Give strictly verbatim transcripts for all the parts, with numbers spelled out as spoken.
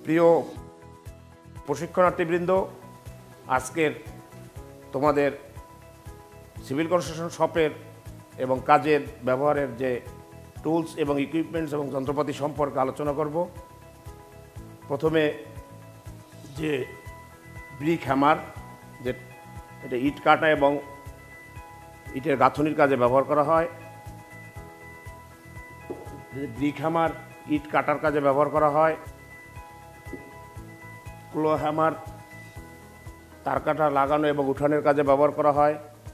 প্রিয় প্রশিক্ষণার্থীবৃন্দ, আজকের তোমাদের সিভিল কনস্ট্রাকশন শপের এবং কাজের ব্যবহারের যে টুলস এবং ইকুইপমেন্টস এবং যন্ত্রপাতি সম্পর্কে আলোচনা করব। প্রথমে যে ব্রিক হ্যামার, যে এটা ইট কাটা এবং ইটের গাঁথনির কাজে ব্যবহার করা হয়। ব্রিক হ্যামার ইট কাটার কাজে ব্যবহার করা হয়। ক্লো হ্যামার তার কাটা লাগানো এবং উঠানের কাজে ব্যবহার করা হয়।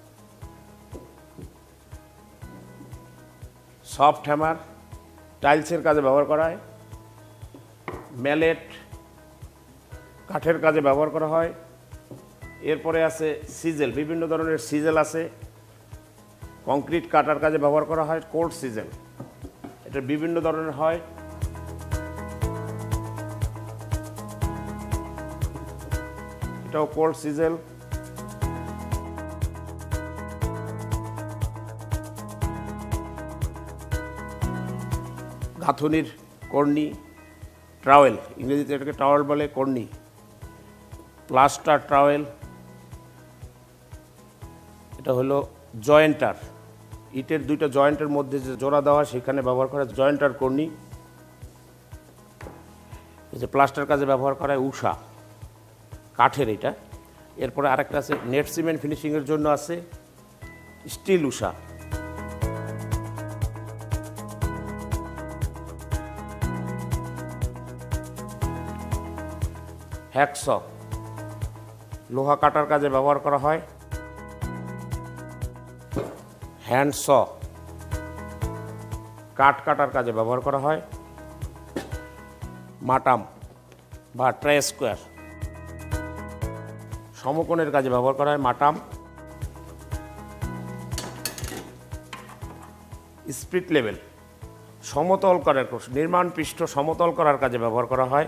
সফট হ্যামার টাইলসের কাজে ব্যবহার করা হয়। ম্যালেট কাঠের কাজে ব্যবহার করা হয়। এরপরে আছে সিজেল, বিভিন্ন ধরনের সিজেল আছে। কংক্রিট কাটার কাজে ব্যবহার করা হয় কোল্ড সিজেল, এটা বিভিন্ন ধরনের হয়। এটাও কোল্ড সিজেল। গাঁথনির কর্নি, ট্রাওয়েল, ইংরেজিতে এটাকে ট্রাওয়েল বলে, কর্নি। প্লাস্টার ট্রাওয়েল, এটা হলো জয়েন্টার, ইটের দুইটা জয়েন্টের মধ্যে যে জোড়া দেওয়া সেখানে ব্যবহার করা জয়েন্টার কর্নি। এই যে প্লাস্টার কাজে ব্যবহার করা হয় উষা, কাঠের এটা। এরপরে আরেকটা আছে নেট সিমেন্ট ফিনিশিংয়ের জন্য আছে স্টিল উষা। হ্যাকস লোহা কাটার কাজে ব্যবহার করা হয়। হ্যান্ডস কাঠ কাটার কাজে ব্যবহার করা হয়। মাটাম বা ট্রাই স্কোয়ার সমকোণের কাজে ব্যবহার করা হয় মাটাম। স্পিরিট লেভেল সমতল করার, নির্মাণ পৃষ্ঠ সমতল করার কাজে ব্যবহার করা হয়।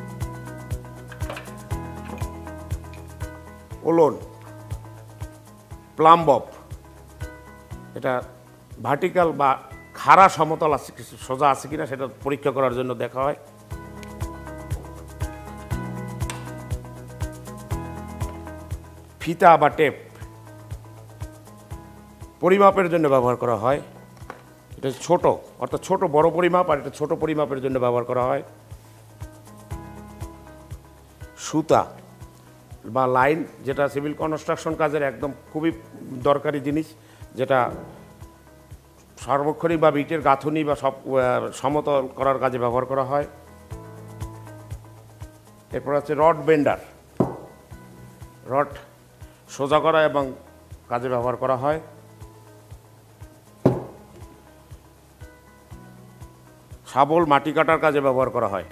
ওলন, প্লাম্বব, এটা ভার্টিক্যাল বা খাড়া সমতল আছে, কিছু সোজা আছে কিনা সেটা পরীক্ষা করার জন্য দেখা হয়। ফিতা বা টেপ পরিমাপের জন্য ব্যবহার করা হয়। এটা ছোট, অর্থাৎ ছোট বড় পরিমাপ, আর এটা ছোট পরিমাপের জন্য ব্যবহার করা হয়। সুতা বা লাইন, যেটা সিভিল কনস্ট্রাকশন কাজের একদম খুবই দরকারি জিনিস, যেটা সার্বক্ষণিকভাবে ইটের গাঁথনি বা সব সমতল করার কাজে ব্যবহার করা হয়। এরপর আছে রড বেন্ডার, রড সোজা করা এবং কাজে ব্যবহার করা হয়। শাবল মাটি কাটার কাজে ব্যবহার করা হয়।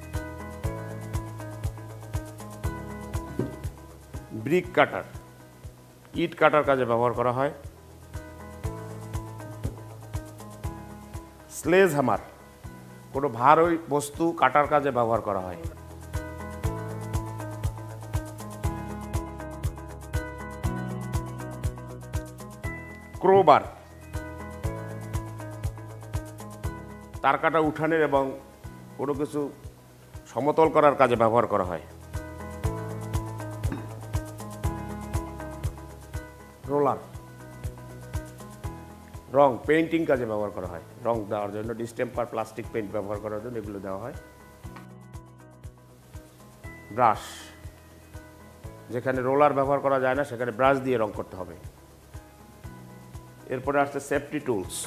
ব্রিক কাটার ইট কাটার কাজে ব্যবহার করা হয়। স্লেজ হ্যামার কোনো ভারী বস্তু কাটার কাজে ব্যবহার করা হয়। ক্রোবার তার কাটা উঠানের এবং কোনো কিছু সমতল করার কাজে ব্যবহার করা হয়। রোলার রং পেইন্টিং কাজে ব্যবহার করা হয়, রং দেওয়ার জন্য ডিস্টেম্পার প্লাস্টিক পেইন্ট ব্যবহার করার জন্য এগুলো দেওয়া হয়। ব্রাশ, যেখানে রোলার ব্যবহার করা যায় না সেখানে ব্রাশ দিয়ে রং করতে হবে। এরপরে আসছে সেফটি টুলস,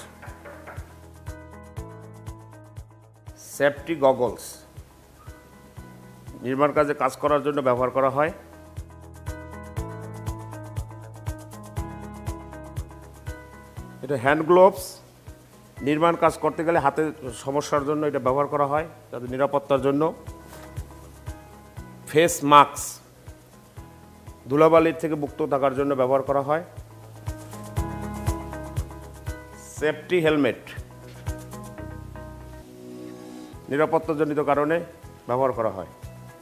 সেফটি গগলস নির্মাণ কাজে কাজ করার জন্য ব্যবহার করা হয়। এটা হ্যান্ড গ্লোভস, নির্মাণ কাজ করতে গেলে হাতে সমস্যার জন্য এটা ব্যবহার করা হয়, তাদের নিরাপত্তার জন্য। ফেস মাস্ক ধুলাবালির থেকে মুক্ত থাকার জন্য ব্যবহার করা হয়। সেফটি হেলমেট নিরাপত্তাজনিত কারণে ব্যবহার করা হয়।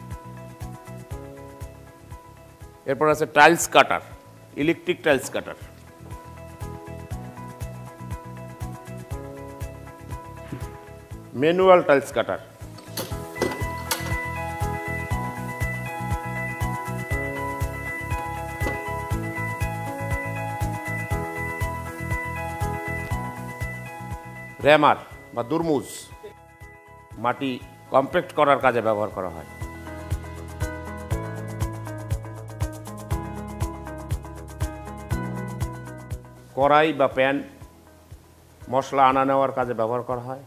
এরপর আছে tiles cutter, electric tiles cutter. Manual tiles cutter, rammer বা দুর্মুজ মাটি কম্প্যাক্ট করার কাজে ব্যবহার করা হয়। কড়াই বা প্যান মশলা আনা নেওয়ার কাজে ব্যবহার করা হয়।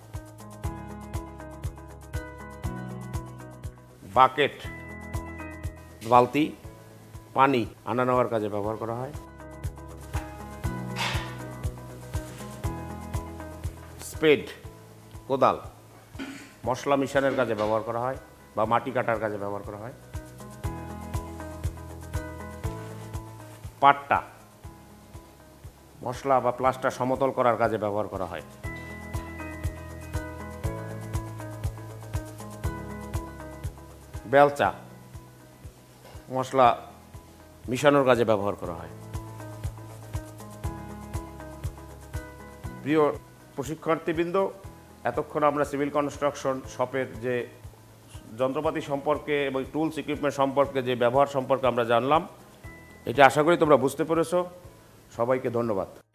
বাকেট বালতি পানি আনা নেওয়ার কাজে ব্যবহার করা হয়। স্পেড কোদাল মশলা মিশানোর কাজে ব্যবহার করা হয় বা মাটি কাটার কাজে ব্যবহার করা হয়। পাট্টা মশলা বা প্লাস্টার সমতল করার কাজে ব্যবহার করা হয়। বেলচা মশলা মিশানোর কাজে ব্যবহার করা হয়। প্রিয় প্রশিক্ষার্থীবৃন্দ, এতক্ষণ আমরা সিভিল কনস্ট্রাকশন শপের যে যন্ত্রপাতি সম্পর্কে এবং টুলস ইকুইপমেন্ট সম্পর্কে যে ব্যবহার সম্পর্কে আমরা জানলাম, এটা আশা করি তোমরা বুঝতে পেরেছো। সবাইকে ধন্যবাদ।